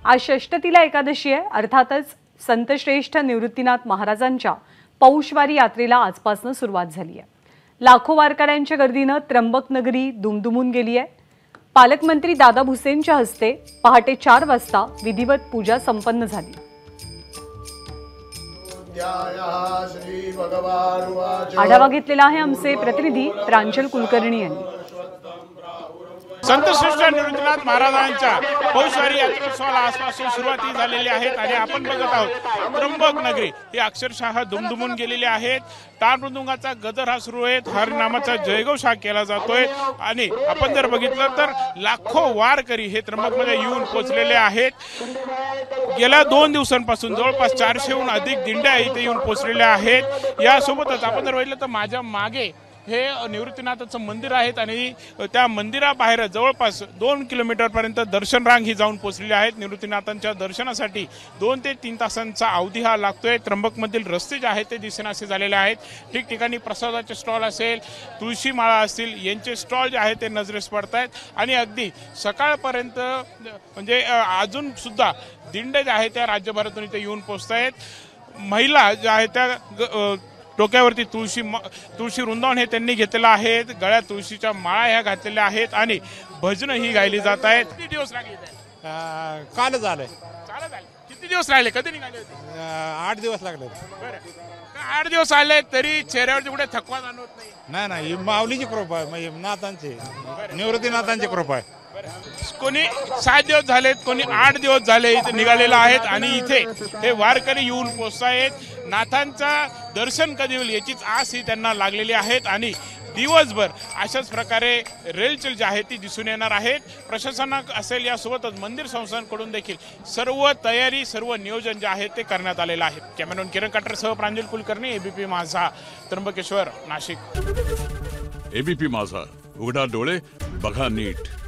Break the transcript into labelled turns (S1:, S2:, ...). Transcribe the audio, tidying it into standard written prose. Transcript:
S1: आज षष्टतीला एकादशी आहे। अर्थातच संतश्रेष्ठ निवृत्तीनाथ महाराजांच्या पौषवारी यात्रेला आजपासून सुरुवात झाली आहे। लाखो वारकऱ्यांच्या गर्दीने त्र्यंबक नगरी दुमदुमून गेली आहे। पालकमंत्री दादा भुसेंच्या हस्ते पहाटे 4 वाजता विधिवत पूजा संपन्न झाली। आढावा घेतलेला आहे आमचे प्रतिनिधी प्रांजल कुलकर्णी यांनी।
S2: संतश्रेष्ठ निवृत्तीनाथ महाराजांच्या पौषवारी यात्रोत्सवाला आजपासून सुरुवाती झालेली आहेत आणि आपण बघत आहोत त्र्यंबक नगरी ही अक्षरशः दुमदुमून गेलेली आहेत। टाळ मृदुंगाचा गजर हा सुरू आहे, हरिनामाचा जयघोष हा केला जातोय आणि आपण जर बघितलं तर लाखो वारकरी हे त्र्यंबकमध्ये येऊन पोहोचलेले आहेत। गेल्या 2 दिवसांपासून जवळपास 400हून अधिक दिंड्या इथे येऊन पोहोचलेल्या आहेत। यासोबतच आपण जर बघितलं तर माझ्या मागे हे निवृत्तीनाथाचं मंदिर आहेत आणि त्या मंदिराबाहेर जवळपास 2 किलोमीटरपर्यंत दर्शन रांग ही जाऊन पोहोचलेली आहेत। निवृत्तीनाथांच्या दर्शनासाठी 2 ते 3 तासांचा अवधी हा लागतोय। त्र्यंबकमधील रस्ते जे आहेत ते दिसेनासे झालेले आहेत। ठिकठिकाणी प्रसादाचे स्टॉल असेल, तुळशी माळा असतील यांचे स्टॉल जे आहेत ते नजरेस पडत आहेत आणि अगदी सकाळपर्यंत म्हणजे अजून सुद्धा दिंडे जे आहेत त्या राज्यभरातून इथे येऊन पोहोचत आहेत। महिला ज्या आहेत त्या डोक्यावरती तुळशी वृंदावन हे त्यांनी घेतलेलं आहे, गळ्यात तुळशीच्या माळा ह्या घातलेल्या आहेत आणि भजन ही गायली जात आहेत। किती दिवस लागले?
S3: काल झालंय।
S2: किती दिवस राहिले? कधी निघाले होते?
S3: 8 दिवस लागले।
S2: बरं, 8 दिवस आले तरी चेहऱ्यावरती कुठे थकवा जाणवत नाही?
S3: नाही ही माऊलीची कृपा आहे, म्हणजे नाथांची निवृत्तीनाथांची कृपा आहे।
S2: कोणी 7 दिवस झालेत, कोणी 8 दिवस झाले इथे निघालेले आहेत आणि इथे हे वारकरी येऊन पोहोचतायत। नाथांचा दर्शन कधी होईल याचीच आस ही त्यांना लागलेली आहेत आणि दिवसभर अशाच प्रकारे रेलचेल जी आहे ती दिसून येणार आहेत। प्रशासनाक असेल यासोबतच मंदिर संस्थांकडून देखील सर्व तयारी सर्व नियोजन जे आहे ते करण्यात आलेलं आहे। कॅमेरामॅन किरण काटरसह प्रांजल कुलकर्णी, एबीपी माझा, त्र्यंबकेश्वर, नाशिक।
S4: एबीपी माझा, उघडा डोळे बघा नीट।